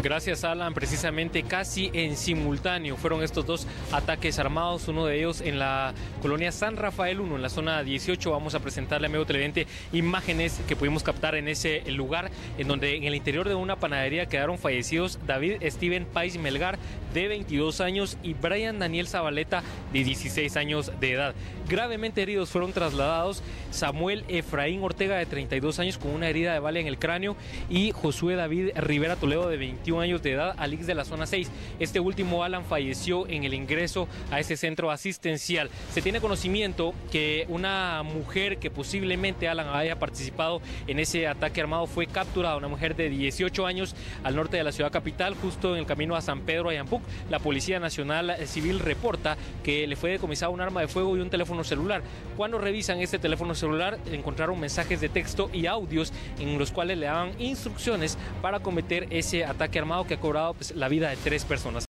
Gracias, Alan. Precisamente casi en simultáneo fueron estos dos ataques armados, uno de ellos en la colonia San Rafael 1, en la zona 18. Vamos a presentarle, amigo televidente, imágenes que pudimos captar en ese lugar, en donde en el interior de una panadería quedaron fallecidos David Steven Pais Melgar, de 22 años, y Brian Daniel Zabaleta, de 16 años de edad. Gravemente heridos fueron trasladados Samuel Efraín Ortega, de 32 años, con una herida de bala en el cráneo, y Josué David Rivera Toledo, de 21 años de edad, al ICS de la zona 6. Este último, Alan, falleció en el ingreso a ese centro asistencial. Se tiene conocimiento que una mujer que posiblemente, Alan, haya participado en ese ataque armado fue capturada, una mujer de 18 años, al norte de la ciudad capital, justo en el camino a San Pedro Ayampuc. La Policía Nacional Civil reporta que le fue decomisado un arma de fuego y un teléfono celular. Cuando revisan este teléfono celular, encontraron mensajes de texto y audios en los cuales le daban instrucciones para cometer ese ataque armado que ha cobrado la vida de 3 personas.